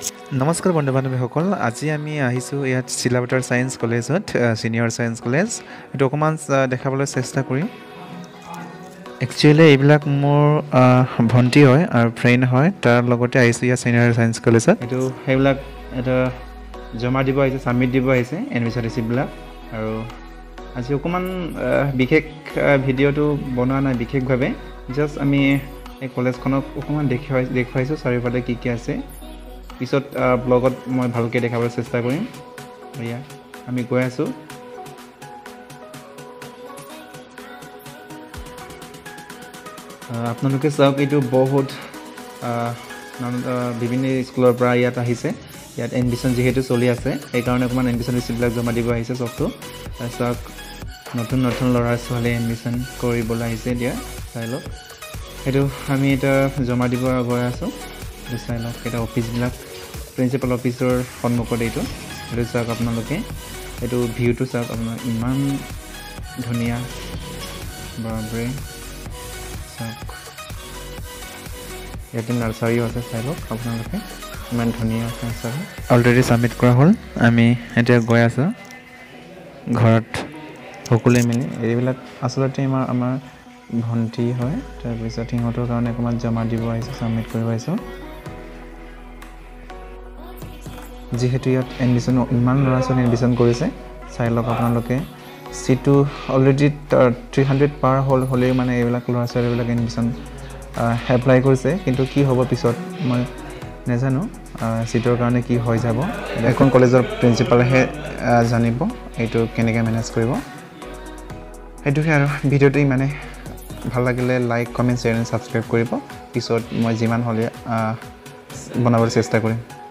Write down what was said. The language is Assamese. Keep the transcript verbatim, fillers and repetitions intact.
নমস্কাৰ বন্ধু বান্ধৱীসকল, আজি আমি আহিছোঁ ইয়াত চিলাপথাৰ ছায়েন্স কলেজত, ছিনিয়ৰ ছায়েন্স কলেজ। এইটো অকণমান দেখাবলৈ চেষ্টা কৰিম। একচুৱেলি এইবিলাক মোৰ ভণ্টি হয় আৰু ফ্ৰেণ্ড হয়, তাৰ লগতে আহিছোঁ ইয়াত ছিনিয়ৰ ছায়েন্স কলেজত। এইটো সেইবিলাক এটা জমা দিব আহিছে, ছাবমিট দিব আহিছে এডমিশ্যন ৰিচিপ্টবিলাক। আৰু আজি অকণমান বিশেষ ভিডিঅ'টো বনোৱা নাই বিশেষভাৱে, জাষ্ট আমি এই কলেজখনক অকণমান দেখুৱাই দেখুৱাইছোঁ চাৰিওফালে কি কি আছে। পিছত ব্লগত মই ভালকৈ দেখাবলৈ চেষ্টা কৰিম। এয়া আমি গৈ আছোঁ। আপোনালোকে চাওক, এইটো বহুত বিভিন্ন স্কুলৰ পৰা ইয়াত আহিছে। ইয়াত এডমিশ্যন যিহেতু চলি আছে, সেইকাৰণে অকণমান এডমিশ্যন ৰিচিপ্টবিলাক জমা দিব আহিছে চবটো। তাৰপিছত নতুন নতুন ল'ৰা ছোৱালী এডমিশ্যন কৰিবলৈ আহিছে। এতিয়া চাই লওক, সেইটো আমি এতিয়া জমা দিব গৈ আছোঁ। এইটো চাই লওক, এটা অফিচবিলাক প্ৰিন্সিপাল অফিচৰ সন্মুখত এইটো এইটো চাওক আপোনালোকে। এইটো ভিউটো চাওক আপোনাৰ, ইমান ধুনীয়া বাপৰে। চাওক, ইয়াতে নাৰ্চাৰীও আছে, চাই লওক আপোনালোকে, ইমান ধুনীয়া নাৰ্চাৰী। অলৰেডি ছাবমিট কৰা হ'ল, আমি এতিয়া গৈ আছোঁ ঘৰত সকলোৱে মিলি। এইবিলাক আচলতে আমাৰ আমাৰ ভণ্টি হয়। তাৰপিছত সিহঁতৰ কাৰণে অকণমান জমা দিব আহিছোঁ, ছাবমিট কৰিব আহিছোঁ। যিহেতু ইয়াত এডমিশ্যন ইমান ল'ৰা ছোৱালী এডমিশ্যন কৰিছে, চাই লওক আপোনালোকে। চিটটো অলৰেডি থ্ৰী হাণ্ড্ৰেড পাৰ হ'ল হ'লেও মানে এইবিলাক ল'ৰা ছোৱালীবিলাক এডমিশ্যন এপ্লাই কৰিছে। কিন্তু কি হ'ব পিছত মই নাজানো, চিটৰ কাৰণে কি হৈ যাব। এখন কলেজৰ প্ৰিন্সিপালেহে জানিব এইটো কেনেকৈ মেনেজ কৰিব। সেইটোকে আৰু ভিডিঅ'টো ইমানে। ভাল লাগিলে like, comment, share and subscribe কৰিব। পিছত মই যিমান হ'লে বনাবলৈ চেষ্টা কৰিম।